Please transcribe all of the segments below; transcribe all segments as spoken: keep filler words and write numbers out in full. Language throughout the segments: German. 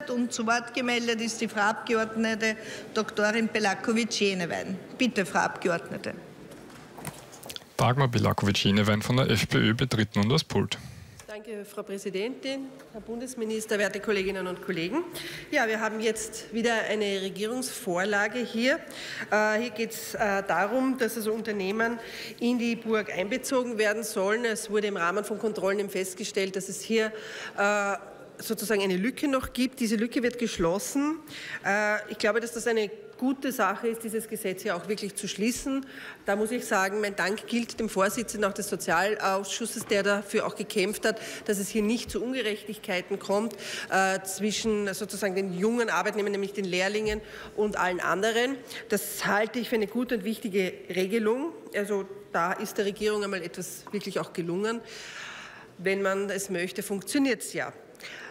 Und zu Wort gemeldet ist die Frau Abgeordnete Doktorin Belakovic-Jenewein. Bitte, Frau Abgeordnete. Dagmar Belakovic-Jenewein von der FPÖ betritt nun das Pult. Danke, Frau Präsidentin, Herr Bundesminister, werte Kolleginnen und Kollegen. Ja, wir haben jetzt wieder eine Regierungsvorlage hier. Äh, hier geht es äh, darum, dass also Unternehmen in die Burg einbezogen werden sollen. Es wurde im Rahmen von Kontrollen eben festgestellt, dass es hier äh, sozusagen eine Lücke noch gibt. Diese Lücke wird geschlossen. Äh, ich glaube, dass das eine gute Sache ist, dieses Gesetz hier auch wirklich zu schließen. Da muss ich sagen, mein Dank gilt dem Vorsitzenden auch des Sozialausschusses, der dafür auch gekämpft hat, dass es hier nicht zu Ungerechtigkeiten kommt äh, zwischen sozusagen den jungen Arbeitnehmern, nämlich den Lehrlingen und allen anderen. Das halte ich für eine gute und wichtige Regelung. Also da ist der Regierung einmal etwas wirklich auch gelungen. Wenn man es möchte, funktioniert es ja.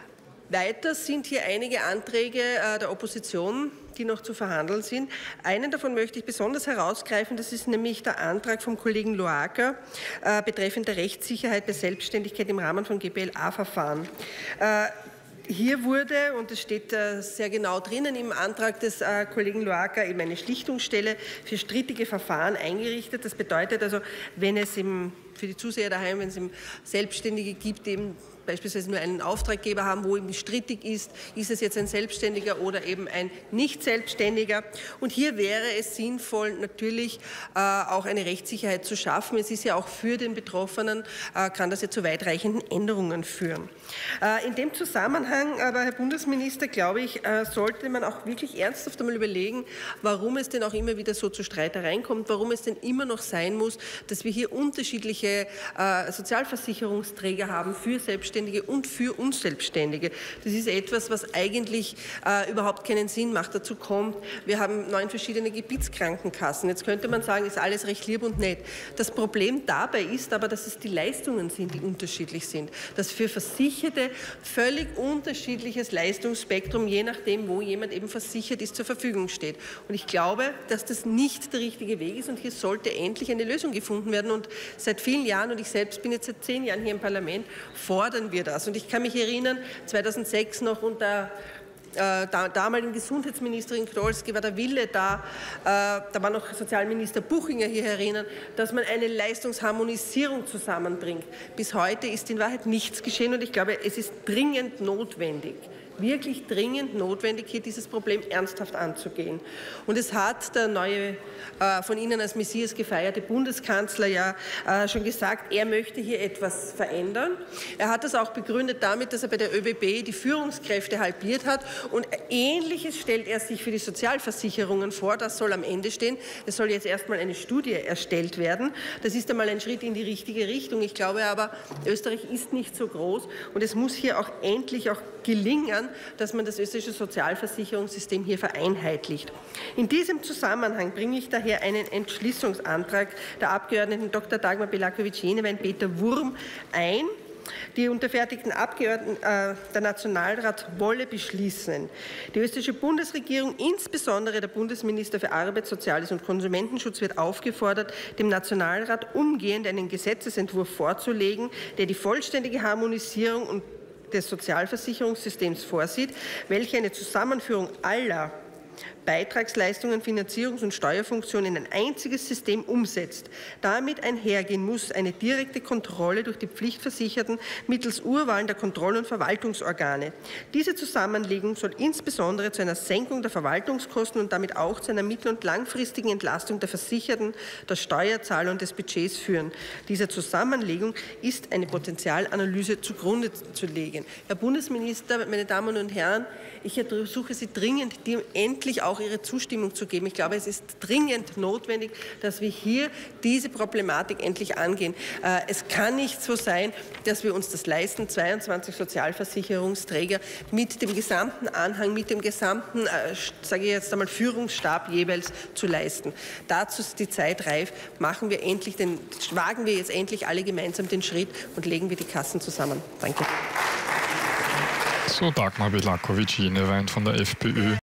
Weiter sind hier einige Anträge äh, der Opposition, die noch zu verhandeln sind. Einen davon möchte ich besonders herausgreifen, das ist nämlich der Antrag vom Kollegen Loacker äh, betreffend der Rechtssicherheit bei Selbstständigkeit im Rahmen von G B L A-Verfahren. Äh, Hier wurde, und das steht äh, sehr genau drinnen im Antrag des äh, Kollegen Loacker, eben eine Schlichtungsstelle für strittige Verfahren eingerichtet. Das bedeutet also, wenn es im, für die Zuseher daheim, wenn es eben Selbstständige gibt, eben beispielsweise nur einen Auftraggeber haben, wo eben strittig ist, ist es jetzt ein Selbstständiger oder eben ein Nicht-Selbstständiger. Und hier wäre es sinnvoll, natürlich äh, auch eine Rechtssicherheit zu schaffen. Es ist ja auch für den Betroffenen, äh, kann das ja zu weitreichenden Änderungen führen. Äh, in dem Zusammenhang aber, Herr Bundesminister, glaube ich, äh, sollte man auch wirklich ernsthaft einmal überlegen, warum es denn auch immer wieder so zu Streitereien kommt, warum es denn immer noch sein muss, dass wir hier unterschiedliche äh, Sozialversicherungsträger haben für Selbstständige und für Unselbstständige. Das ist etwas, was eigentlich äh, überhaupt keinen Sinn macht. Dazu kommt, wir haben neun verschiedene Gebietskrankenkassen. Jetzt könnte man sagen, ist alles recht lieb und nett. Das Problem dabei ist aber, dass es die Leistungen sind, die unterschiedlich sind. Dass für Versicherte völlig unterschiedliches Leistungsspektrum, je nachdem, wo jemand eben versichert ist, zur Verfügung steht. Und ich glaube, dass das nicht der richtige Weg ist und hier sollte endlich eine Lösung gefunden werden. Und seit vielen Jahren, und ich selbst bin jetzt seit zehn Jahren hier im Parlament, fordern wir das. Und ich kann mich erinnern, zweitausendsechs noch unter äh, da, damaligen Gesundheitsministerin Knolski war der Wille da, äh, da war noch Sozialminister Buchinger hier erinnern, dass man eine Leistungsharmonisierung zusammenbringt. Bis heute ist in Wahrheit nichts geschehen und ich glaube, es ist dringend notwendig, wirklich dringend notwendig, hier dieses Problem ernsthaft anzugehen. Und es hat der neue, äh, von Ihnen als Messias gefeierte Bundeskanzler ja äh, schon gesagt, er möchte hier etwas verändern. Er hat das auch begründet damit, dass er bei der ÖBB die Führungskräfte halbiert hat und Ähnliches stellt er sich für die Sozialversicherungen vor. Das soll am Ende stehen. Es soll jetzt erstmal eine Studie erstellt werden. Das ist einmal ein Schritt in die richtige Richtung. Ich glaube aber, Österreich ist nicht so groß und es muss hier auch endlich auch gelingen, dass man das österreichische Sozialversicherungssystem hier vereinheitlicht. In diesem Zusammenhang bringe ich daher einen Entschließungsantrag der Abgeordneten Doktor Dagmar Belakovic-Jenewein, Peter Wurm ein. Die unterfertigten Abgeordneten, äh, der Nationalrat wolle beschließen, die österreichische Bundesregierung, insbesondere der Bundesminister für Arbeit, Soziales und Konsumentenschutz, wird aufgefordert, dem Nationalrat umgehend einen Gesetzesentwurf vorzulegen, der die vollständige Harmonisierung und des Sozialversicherungssystems vorsieht, welche eine Zusammenführung aller Beitragsleistungen, Finanzierungs- und Steuerfunktionen in ein einziges System umsetzt. Damit einhergehen muss eine direkte Kontrolle durch die Pflichtversicherten mittels Urwahlen der Kontroll- und Verwaltungsorgane. Diese Zusammenlegung soll insbesondere zu einer Senkung der Verwaltungskosten und damit auch zu einer mittel- und langfristigen Entlastung der Versicherten, der Steuerzahler und des Budgets führen. Dieser Zusammenlegung ist eine Potenzialanalyse zugrunde zu legen. Herr Bundesminister, meine Damen und Herren, ich ersuche Sie dringend, dem endlich auch Ihre Zustimmung zu geben. Ich glaube, es ist dringend notwendig, dass wir hier diese Problematik endlich angehen. Es kann nicht so sein, dass wir uns das leisten, zweiundzwanzig Sozialversicherungsträger mit dem gesamten Anhang, mit dem gesamten, sage ich jetzt einmal, Führungsstab jeweils zu leisten. Dazu ist die Zeit reif. Machen wir endlich den, wagen wir jetzt endlich alle gemeinsam den Schritt und legen wir die Kassen zusammen. Danke. So, Dagmar Belakovic-Jenewein von der FPÖ.